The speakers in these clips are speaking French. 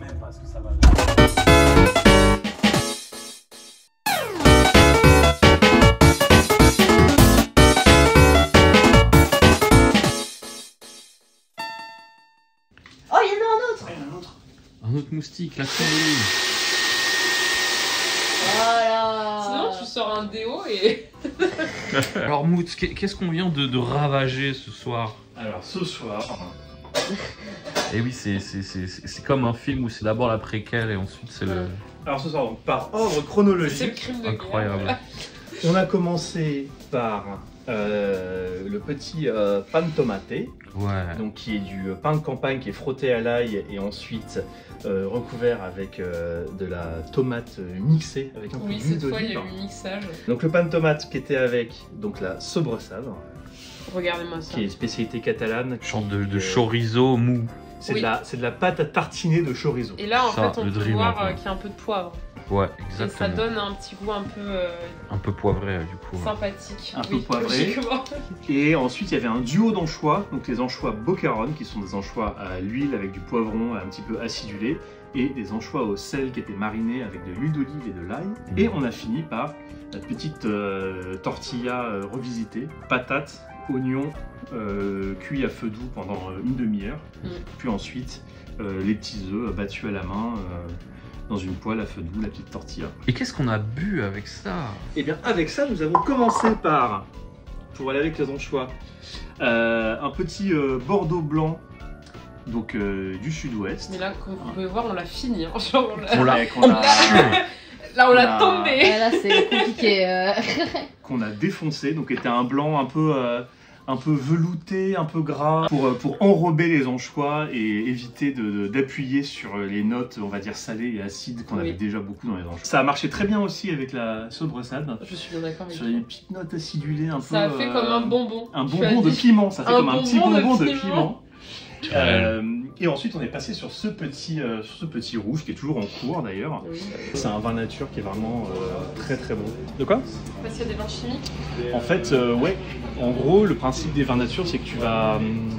même pas ce que ça va. Oh, il y en a un autre. Il y en a un autre. Un autre moustique, la connerie. Voilà. Sinon, tu sors un déo et. Alors Mout, qu'est-ce qu'on vient de ravager ce soir? Alors ce soir, Et oui, c'est comme un film où c'est d'abord la préquelle et ensuite c'est le... donc, par ordre C'est le chronologique, crime de guerre. Incroyable. on a commencé par le petit pan de tomate, Ouais. donc qui est du pain de campagne qui est frotté à l'ail et ensuite recouvert avec de la tomate mixée avec un peu Oui, d'huile cette fois, il y d'olive. a eu mixage. Donc le pain de tomate qui était avec donc la sobressade, Regardez-moi ça. qui est spécialité catalane. Genre de chorizo mou. C'est Oui. de la pâte à tartiner de chorizo. Et là, en Ça, fait, on le peut dream, voir un peu. qu'il y a un peu de poivre. Ouais, Et ça exactement. donne un petit goût un peu Un peu poivré du coup. sympathique. Un peu Oui, poivré. logiquement. Et ensuite, il y avait un duo d'anchois, donc les anchois Boccaron, qui sont des anchois à l'huile avec du poivron un petit peu acidulé, et des anchois au sel qui étaient marinés avec de l'huile d'olive et de l'ail. Et on a fini par la petite tortilla revisitée, patates, oignons cuits à feu doux pendant une demi-heure, puis ensuite les petits œufs battus à la main dans une poêle à feu doux, la petite tortilla. Et qu'est-ce qu'on a bu avec ça? Et bien avec ça, nous avons commencé par, pour aller avec les anchois, un petit Bordeaux blanc, donc du sud-ouest. Mais là, comme vous pouvez voir, on l'a fini. Hein. Genre, On l'a Ouais, qu'on a- Là, on l'a on a- tombé. Ouais, là, c'est compliqué. qu'on a défoncé, donc était un blanc un peu velouté, un peu gras, pour enrober les anchois et éviter d'appuyer sur les notes, on va dire, salées et acides qu'on Oui. avait déjà beaucoup dans les anchois. Ça a marché très bien aussi avec la sobressade, Je suis bien d'accord avec sur les toi. petites notes acidulées un peu... Ça a fait comme un bonbon. Un Tu as bonbon de dit. piment, ça fait Un comme un petit bonbon de bonbon de piment. piment. Ouais. Et ensuite on est passé sur ce petit rouge qui est toujours en cours d'ailleurs. Oui. C'est un vin nature qui est vraiment très très bon. De quoi? Parce qu'il y a des vins chimiques. En fait, ouais. En gros, le principe des vins nature, c'est que tu vas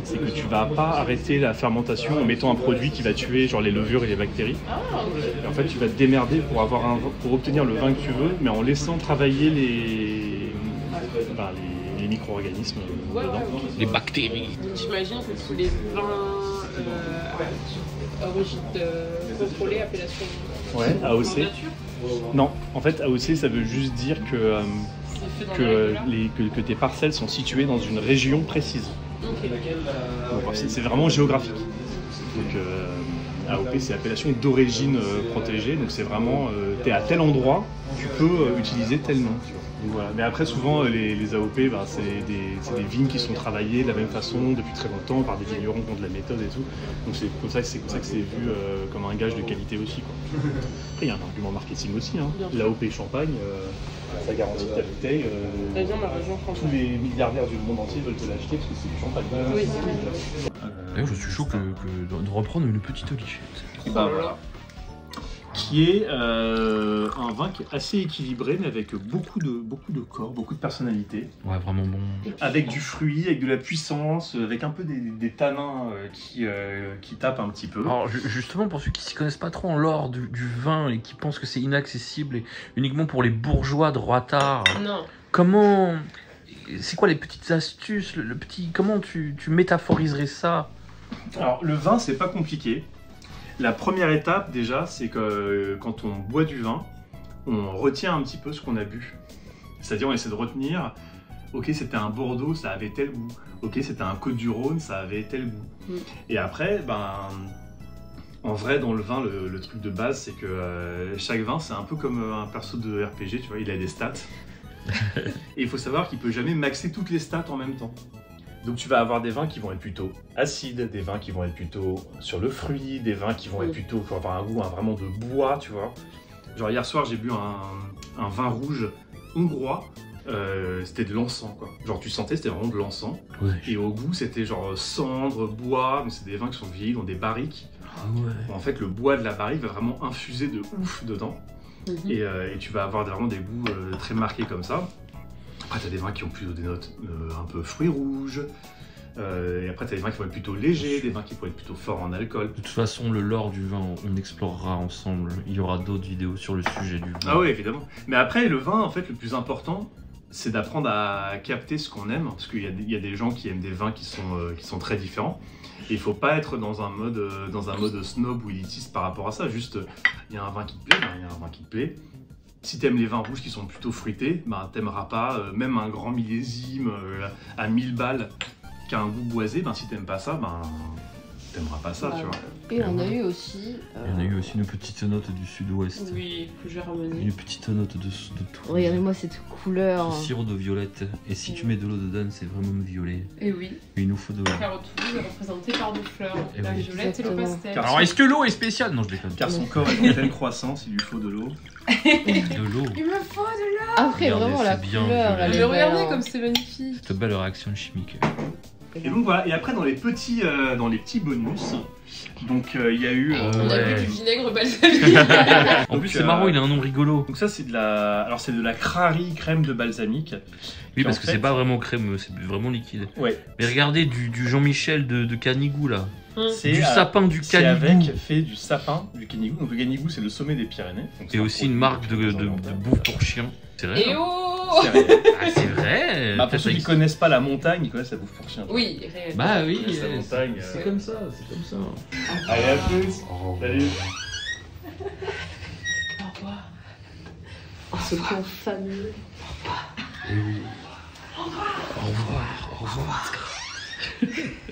pas arrêter la fermentation en mettant un produit qui va tuer genre les levures et les bactéries. Ah, ok. Et en fait, tu vas te démerder pour obtenir le vin que tu veux, mais en laissant travailler les micro-organismes Ouais, dedans. ouais, ok. Les bactéries. J'imagine que tous les vins origine contrôlée, appellation Ouais, AOC. nature, Non, en fait, AOC, ça veut juste dire que, c'est fait dans la règle, que tes parcelles sont situées dans une région précise. là. Ok. Donc, c'est vraiment géographique. Donc, AOP, c'est appellation d'origine protégée. Donc, c'est vraiment, tu es à tel endroit, tu peux utiliser tel nom. Tu vois. Donc, voilà. Mais après, souvent, les AOP, bah, c'est des vignes qui sont travaillées de la même façon depuis très longtemps par des vignerons qui ont de la méthode et tout. Donc, c'est comme ça que c'est vu comme un gage de qualité aussi, quoi. Après, il y a un argument marketing aussi. Hein. Bien sûr. L'AOP Champagne, ça garantit ta bouteille. Ça vient de la région Tous française. les milliardaires du monde entier veulent te l'acheter parce que c'est du champagne. Oui. D'ailleurs, je suis chaud de reprendre une petite lichette. Et bah, voilà. Qui est un vin qui est assez équilibré, mais avec beaucoup de corps, beaucoup de personnalité. Ouais, vraiment bon. Avec du fruit, avec de la puissance, avec un peu des tanins qui tapent un petit peu. Alors justement, pour ceux qui s'y connaissent pas trop en l'or du vin et qui pensent que c'est inaccessible et uniquement pour les bourgeois de Roitard, Non. comment... C'est quoi les petites astuces, comment tu métaphoriserais ça? Alors, le vin, c'est pas compliqué. La première étape, déjà, c'est que quand on boit du vin, on retient un petit peu ce qu'on a bu. C'est-à-dire, on essaie de retenir, ok, c'était un Bordeaux, ça avait tel goût. Ok, c'était un Côte-du-Rhône, ça avait tel goût. Mm. Et après, en vrai, dans le vin, le truc de base, c'est que chaque vin, c'est un peu comme un perso de RPG, tu vois, il a des stats. Et il faut savoir qu'il peut jamais maxer toutes les stats en même temps. Donc tu vas avoir des vins qui vont être plutôt acides, des vins qui vont être plutôt sur le fruit, des vins qui vont être plutôt, qui vont avoir un goût vraiment de bois, tu vois. Genre hier soir, j'ai bu un vin rouge hongrois, c'était de l'encens, quoi. Genre tu sentais, c'était vraiment de l'encens. Ouais. Et au goût, c'était genre cendre, bois, mais c'est des vins qui sont vieillis dans des barriques. Ah ouais. En fait, le bois de la barrique va vraiment infuser de ouf dedans. Mhm. Et tu vas avoir vraiment des goûts très marqués comme ça. Après, tu as des vins qui ont plutôt des notes un peu fruits rouges, Et après, tu as des vins qui vont être plutôt légers, des vins qui vont être plutôt forts en alcool. De toute façon, le lore du vin, on explorera ensemble. Il y aura d'autres vidéos sur le sujet du vin. Ah oui, évidemment. Mais après, le vin, en fait, le plus important, c'est d'apprendre à capter ce qu'on aime. Parce qu'il y a des gens qui aiment des vins qui sont très différents. Et il faut pas être dans un mode snob ou élitiste par rapport à ça. Juste, il y a un vin qui te plaît, il y a un vin qui te plaît. Si t'aimes les vins rouges qui sont plutôt fruités, ben t'aimeras pas même un grand millésime à 1000 balles qui a un goût boisé. Ben si t'aimes pas ça, ben t'aimeras pas ça, tu vois. Et on a eu aussi. On a eu aussi une petite note du sud-ouest. Oui, que je vais ramener. Une petite note de tout. Regardez-moi cette couleur. Sirop de violette. Et si tu mets de l'eau dedans, c'est vraiment violet. Et oui. Mais il nous faut de l'eau. Car Toulouse est représenté par deux fleurs, Et la oui. violette et le Exactement. pastel. Car- Alors, est-ce que l'eau est spéciale? Non, je déconne. Car son corps est en pleine croissance, il lui faut de l'eau. De l'eau. Il me faut de l'eau. Après, Regardez, vraiment, la c'est bien couleur, violet. elle est Mais regardez belle, comme hein. c'est magnifique. Cette belle réaction chimique. Et donc voilà, et après dans les petits bonus, donc il y a eu... On a Ouais. bu du vinaigre balsamique. En Donc, plus, c'est marrant, il a un nom rigolo. Donc ça c'est de la... Alors c'est de la Crary crème de balsamique. Oui, parce en que fait- c'est pas vraiment crémeux, c'est vraiment liquide. Ouais. Mais regardez du Jean-Michel de Canigou là. C'est Du sapin du c'est Canigou. avec fait du sapin du Canigou. Donc le Canigou c'est le sommet des Pyrénées. Donc, c'est Et un aussi une produit marque de oriental. bouffe pour chien. C'est vrai. Et ça oh C'est réel. Ah, c'est vrai. Bah, pour ceux qui connaissent pas la montagne, ils connaissent la bouffe pour chien. Oui, réel. Bah oui, Connaissent la montagne. c'est comme ça, c'est comme ça. Allez à plus. Oh. Salut. Au revoir. Ce plan fameux. Eh oui. Au revoir, au revoir.